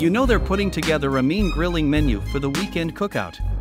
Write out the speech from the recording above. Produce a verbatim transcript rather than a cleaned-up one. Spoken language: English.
You know they're putting together a mean grilling menu for the weekend cookout.